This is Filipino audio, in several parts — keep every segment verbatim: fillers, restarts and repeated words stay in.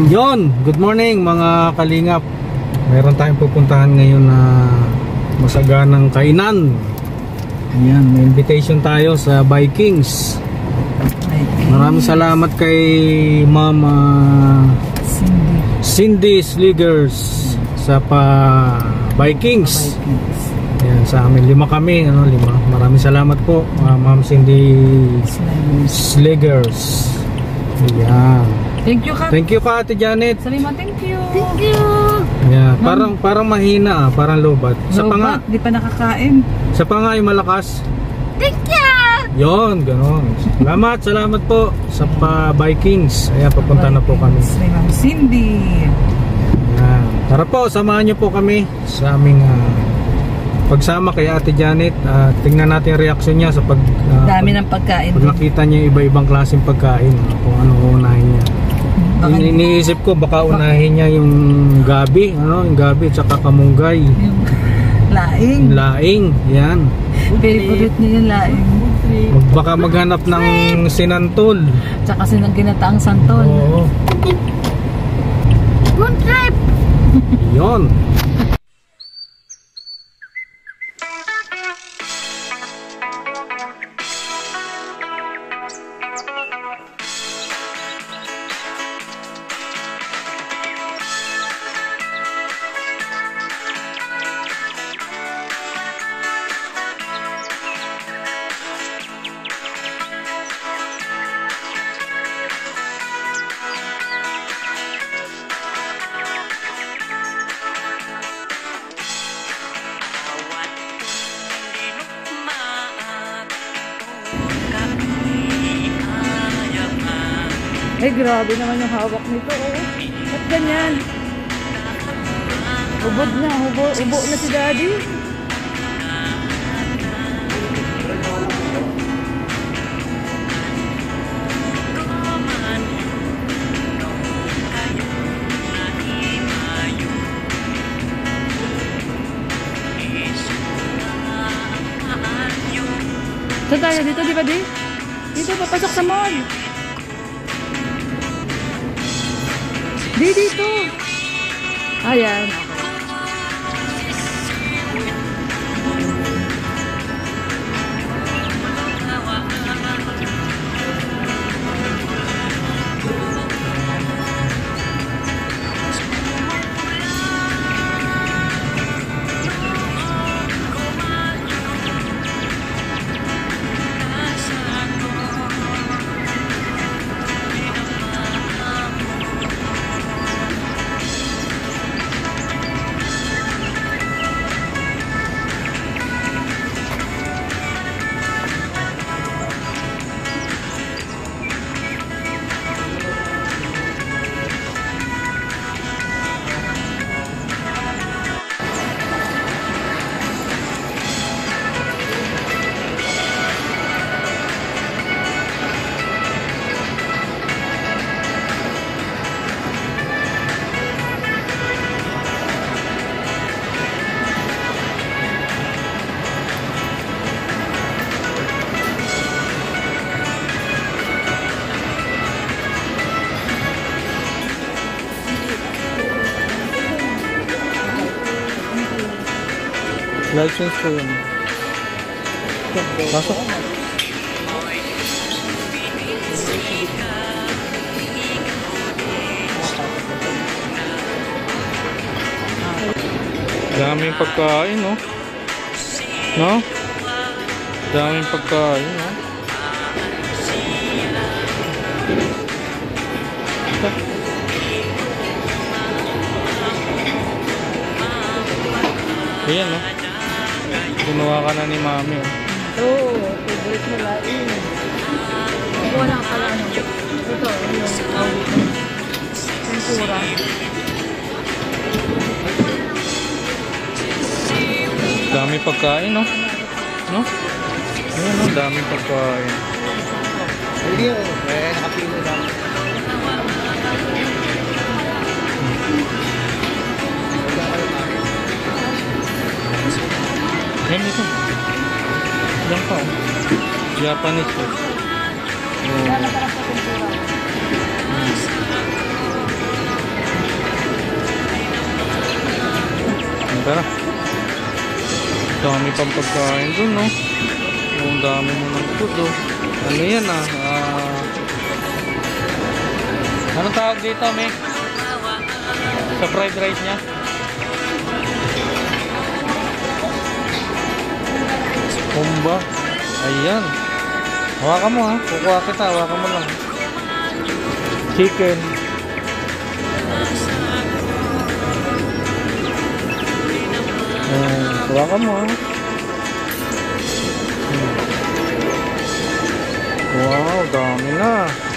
Yon, good morning mga kalingap. Meron tayong pupuntahan ngayon na masaganang kainan. Ayan, may invitation tayo sa Vikings. Maraming salamat kay Mama Cindy, Cindy Sligers sa pa Vikings. Ayan, sa amin lima kami, ano, lima. Maraming salamat po, uh, Ma'am Cindy Sligers. Ayan. Thank you, Kat. Thank you ka, Ate Janet. Salima, thank you. Thank you. Yeah, parang parang mahina ah, parang lobat. Sa panga, di pa nakakain. sa panga ay malakas. Thank you. Yon, ganoon. Salamat, salamat po sa pa Vikings. Ayan, papunta na po kami. Salima, Cindy. Ayan. Tara po, samahan niyo po kami sa aming uh, pagsama kay Ate Janet. Uh, tingnan natin yung reaction niya sa pag uh, Dami pag, ng pagkain. pag nakita niya yung iba-ibang klaseng pagkain, uh, kung ano unahin niya. Baka, Iniisip ko baka unahin niya yung gabi, ano, yung gabi at saka kamunggay. yung laing. Yung laing, yan. Favorite niya yung laing. Mag, baka maghanap ng sinantol. Tsaka sinang ginataang santol. Oo. Good trip. Yon. Ay, grabe naman yung hawak nito. Oh. Ba't ganyan? Hubod na, hubo, hubo na si Daddy. Saan tayo? Dito, di ba, di? Dito, papasok sa mall. Di dito. Ayan. License ko yun. Pasok. Daming pagkain, no? No? Daming pagkain, no? Ayan, no? Kinuha ka na ni Mami, oh. Oo, favorite mo laing. Kuha na pala ano. Ito, yung tawag mo. Tempura. Dami pagkain, no? No? Ayan, no? Dami pagkain. Hindi yun, eh, nakapilo lang. Yan ito. Yan pa, oh. Japanese, oh. Oh. Tara. Dami pang pagkain dun, no? Ang dami mo ng food, oh. Ano yan, ah? Ah... Anong tawag dito, Mick? Sa fried rice niya? Kumba. Ayan. Hawakan mo, ha? Kukuha kita. Hawakan mo lang. Chicken. Ayan. Hawakan mo, ha? Wow, dami na.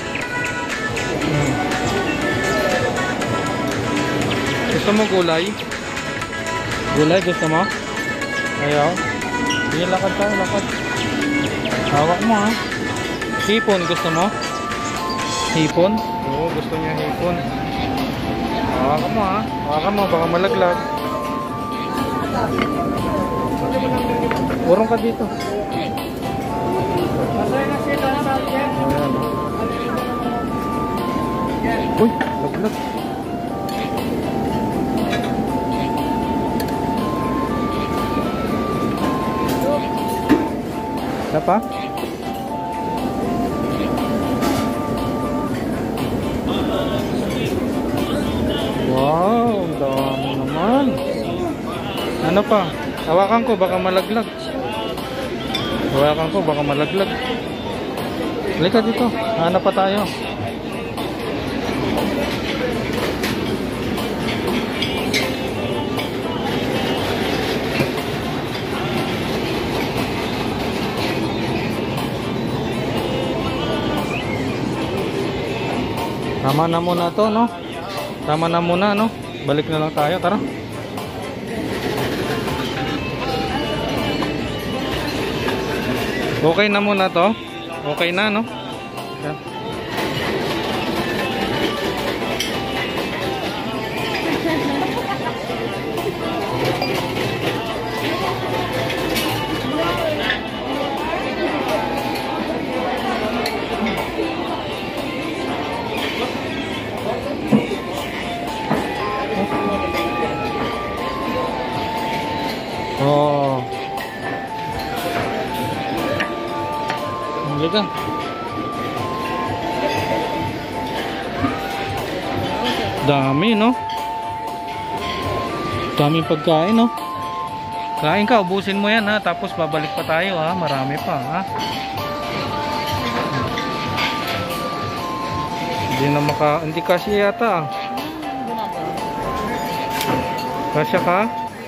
Gusto mo gulay? Gulay gusto mo? Ayaw? Sige, lakad tayo, lakad. Hawak mo, ha? Hipon gusto mo? Hipon? Oo, gusto niya hipon. Hawakan mo, ha? Hawakan mo, baka malaglag. Urong ka dito. Ayan. Uy, laglag. Apa? Wow, dami naman. Ano pa? Hawakan ko baka malaglag. Hawakan ko baka malaglag. Halika dito. Hanap pa tayo. Tama na muna to, no? Tama na muna, no? Balik na lang tayo, tara. Okay na muna to. Okay na, no? Yan. Oh. Halika. Dami, no? Daming pagkain, no? Kain ka, ubusin mo yan, ha? Tapos babalik pa tayo, ha? Marami pa, ha? Hindi na maka... Hindi kasi yata, ah. Kasya ka?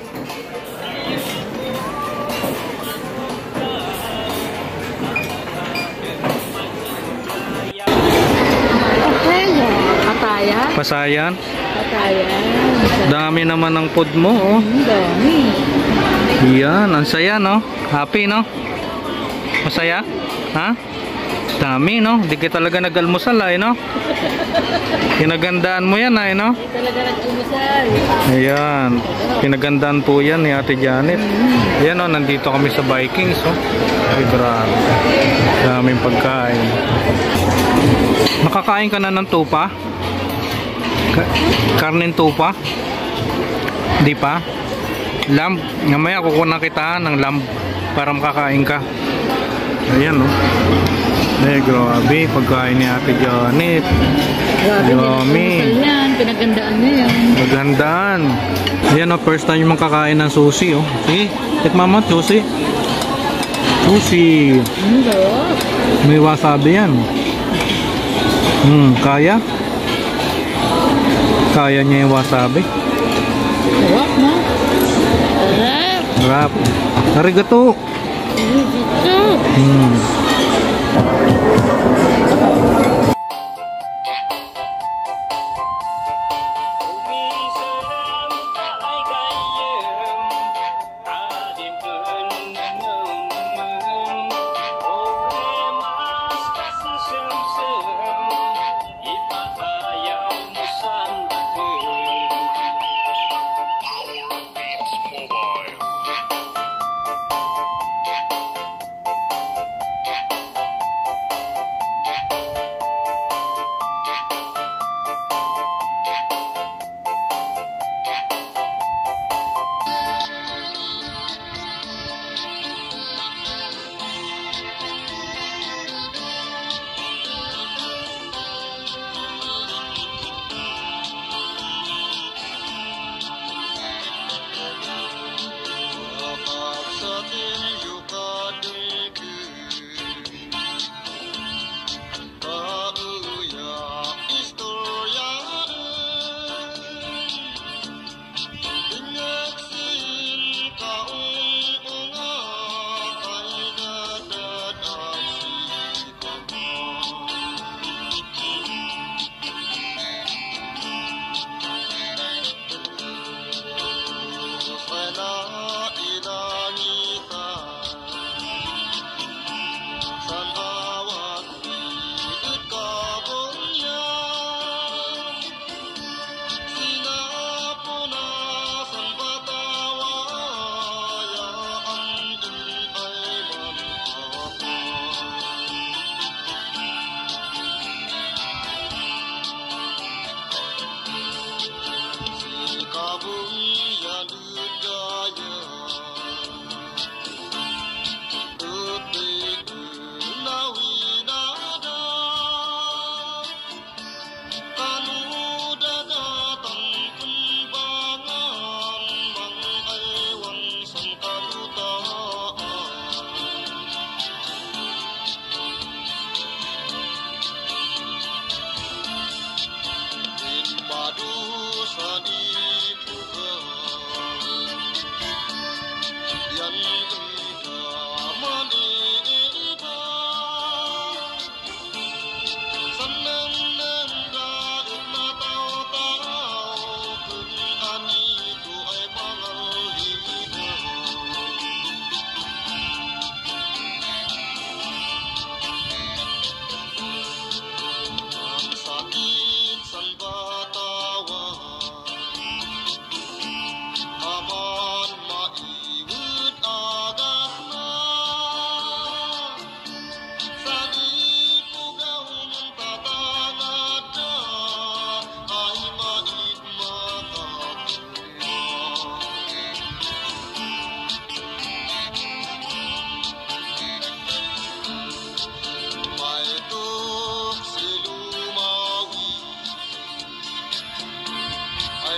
Pasayan. Pasayan. Dami naman ng food mo, oh. Dami. Yan, ang saya, no? Happy, no? Masaya? Ha? Dami, no? Hindi ka talaga nag-almusal, ay, no? Pinagandaan mo yan, ay, no? Hindi talaga nag-almusal. Ayan. Pinagandaan po yan ni Ate Janet. Ayan, no? Nandito kami sa Vikings, oh. Ay, grabe. Daming pagkain. Nakakain ka na ng tupa? Ka karnin tupa? Di pa? Lamb. Namaya kukunan kita ng lamb para makakain ka. Ayan, no? Eh, grabe. Pagkain ni Ate Janet. Grabe. Yan. Pinagandaan niya yan. Magandaan. Ayan, no? First time yung makakain ng sushi, oh. Sige, tikman mo, sushi. Sushi. May wasabi yan. Hmm, kaya? Kaya niya yung wasabi. Sarap, no? Sarap. Sarap. Arigato. Arigato. Hmm.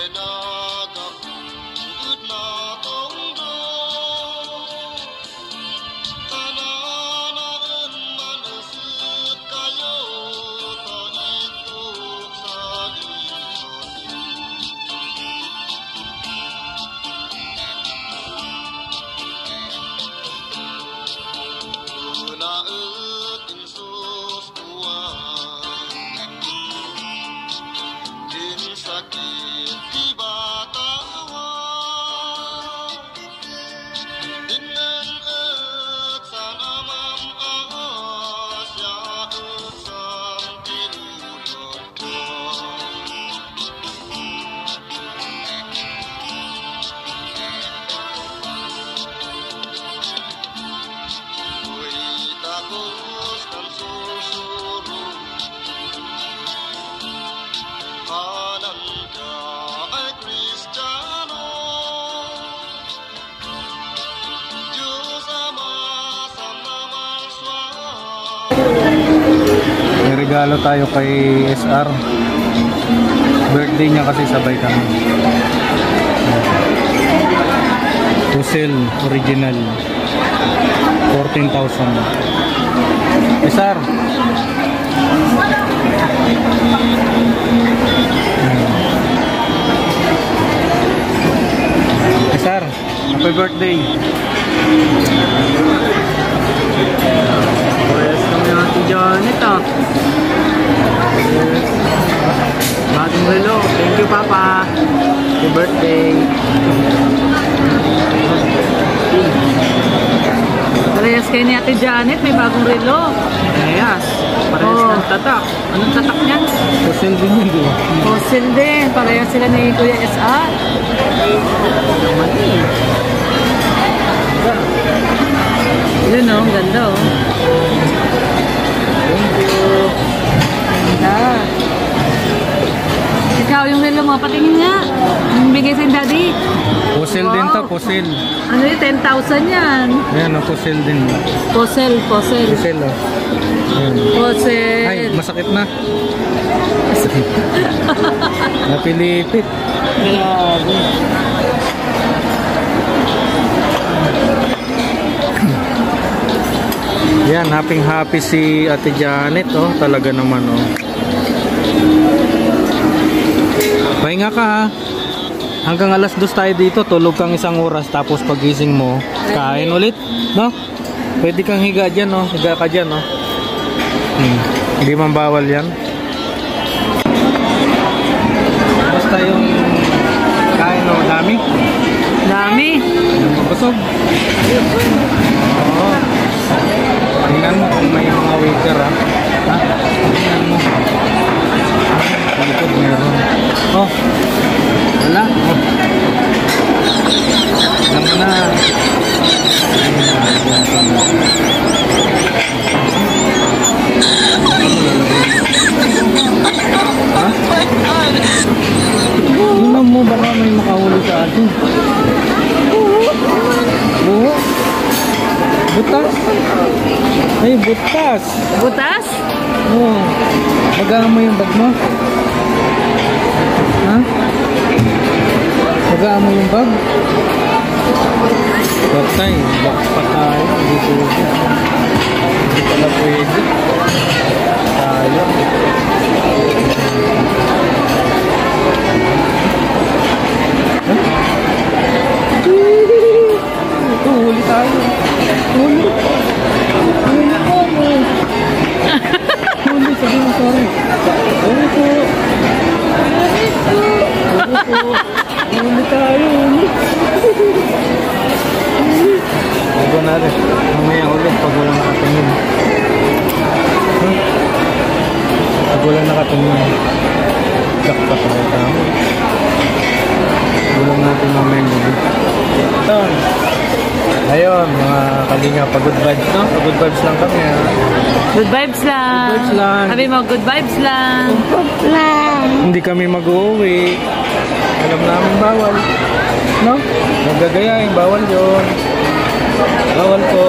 May regalo tayo kay S R. Birthday niya kasi sabay kami. Puzzle original. fourteen thousand. S R. S R, happy birthday. Parehas kami ng Ate Janet ah. Yes. Bagong relo. Thank you, Papa. Happy birthday. Parehas kayo ni Ate Janet, may bagong relo. Parehas. Parehas Oh. ng tatak. Anong tatak niyan? Puzzle din yun, di ba? Fossil din. Parehas sila ni Kuya S R. Naman eh. Yun o, ang ganda o. Thank you. Ganda. Ikaw yung relo mo, patingin nga. Yung bigay sa daddy. Puzzle din to, puzzle. Ano yun, ten thousand yan. Ayan, oh, puzzle din. Fossil, fossil. Puzzle, oh. Ayan. Fossil. Ay, masakit na. Napilipit. Grabe. Yan, happy happy si Ate Janet, oh. Talaga naman, oh. Pahinga ka, ha. Hanggang alas dos tayo dito, tulog kang isang oras, tapos pagising mo, kain ulit, no? Pwede kang higa dyan, no? Higa ka dyan, no? Hmm. Hindi man bawal yan. Basta yung kain, no? Dami? Dami. Busog? Oo. Tingnan mo kung may mga waiter, ha? Ha? Tingnan mo. Dito meron. Oh. Wala. Oh. Alam mo na. Ha? Tingnan mo, baka may makahuli sa atin. Oo. Butas. Ay, butas. Butas? Oo. Bagaan mo yung bag mo. Ha? Bagaan mo yung bag. Patay. Bak pa tayo. Hindi pwede. Hindi pala pwede. Tayo. Ha? Ito, huli tayo. Huli. Huli ko. Huli, sabi mo sorry. Huli ko. Huli ko. Huli tayo. Huli. Bago natin. Mamaya ulit pag walang nakatingin. Huh? Pag walang nakatingin. Sakta tayo tao. Walang natin mamaya ulit. Ito. Ayun, mga kalinga, pag-good vibes, no? Pag-good vibes lang kami, ha? Good vibes lang. Good vibes lang. Sabi mo, good vibes lang. Hindi kami mag-uwi. Alam namin bawal. No? Nagagayain, bawal yun. Bawal po.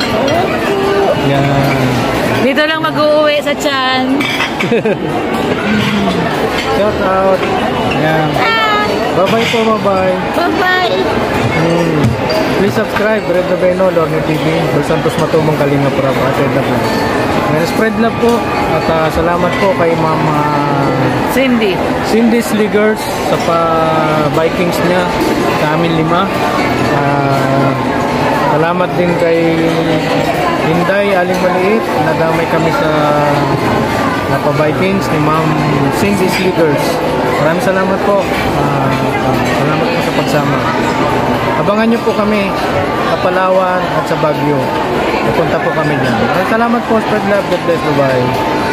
Yan. Dito lang mag-uuwi sa tiyan. Shout out. Yan. Bye-bye po, bye-bye. Bye-bye! Hmm. Please subscribe, Red Noveno, Lorne T V, Dol Santos Matubang Kalinga Prab, at Red Love. May spread love po at uh, salamat po kay Mama Cindy. Cindy Sliggers sa pa-Vikings niya sa amin lima. Uh, salamat din kay Hinday Aling Maliit, nadamay kami sa napa-Vikings ni Ma'am Cindy Sliggers. Maraming salamat po. Uh, uh, salamat po sa pagsama. Abangan nyo po kami sa Palawan at sa Baguio. Pupunta po kami dyan. Maraming salamat po. Spread love. God bless. Bye-bye.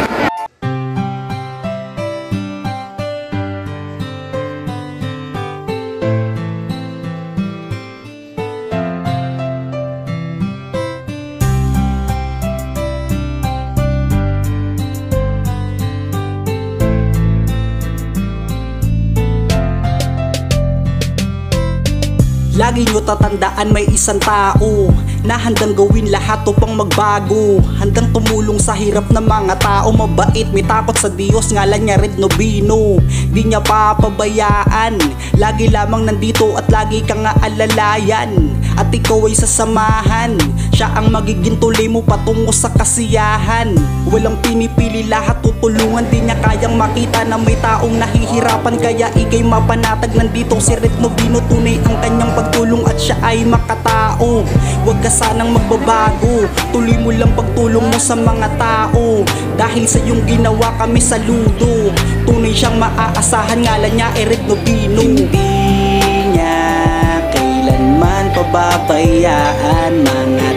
Lagi nyo tatandaan may isang tao na handang gawin lahat upang magbago. Handang tumulong sa hirap ng mga tao. Mabait, may takot sa Diyos, ngalan niya Red Noveno. Di niya papabayaan, lagi lamang nandito at lagi kang aalalayan. At ikaw ay sasamahan, siya ang magiging tuloy mo patungo sa kasiyahan. Walang pinipili, lahat tutulungan. Di niya kayang makita na may taong nahihirapan, kaya ikay mapanatag. Nandito si Red Noveno, tunay ang kanyang pagtulong at siya ay makatao. Huwag ka sanang magbabago, tuloy mo lang pagtulong mo sa mga tao. Dahil sa iyong ginawa kami saludo, tunay siyang maaasahan, ngalan niya ay Red Noveno. Hindi niya kailanman pababayaan mga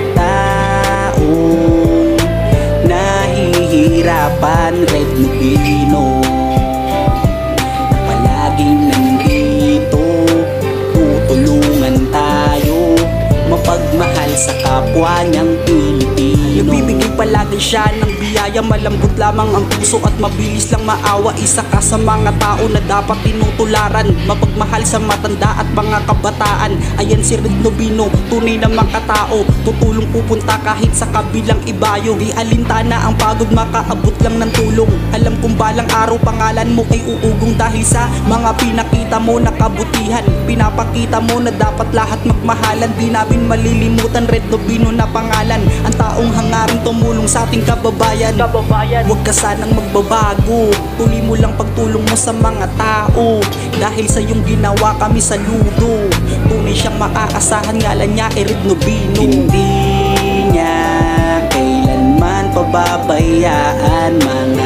taong nahihirapan. Red Noveno palaging nandito, tutulungan tayo, mapagmahal sa kapwa niyang Pilipino. Nagbibigay palagi siya ng biyaya, malambot lamang ang puso at mabilis lang maawa. Isa ka sa mga tao na dapat tinutularan, mapagmahal sa matanda at mga kabataan. Ayan si Red Noveno, tunay na makatao, tutulong pupunta kahit sa kabilang ibayo. Di alintana ang pagod, makaabot lang ng tulong. Alam kong balang araw pangalan mo ay uugong dahil sa mga pinakita mo na kabutihan. Pinapakita mo na dapat lahat magmahalan. Di namin malilimutan Red Noveno na pangalan, ang taong hangaring tumulong sa ating kababayan. Kababayan, huwag ka sanang magbabago, tuloy mo lang pagtulong mo sa mga tao. Dahil sa iyong ginawa kami saludo, tunay siyang maaasahan, ngalan niya ay Red Noveno. Hindi niya kailanman pababayaan mga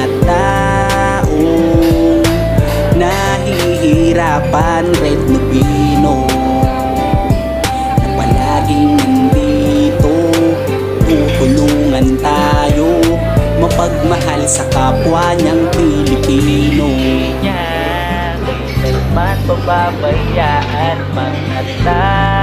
taong nahihirapan. Red Noveno na palaging nandito, tutulungan tayo, mapagmahal sa kapwa niyang Pilipino. Niya kailanman pababayaan mga tao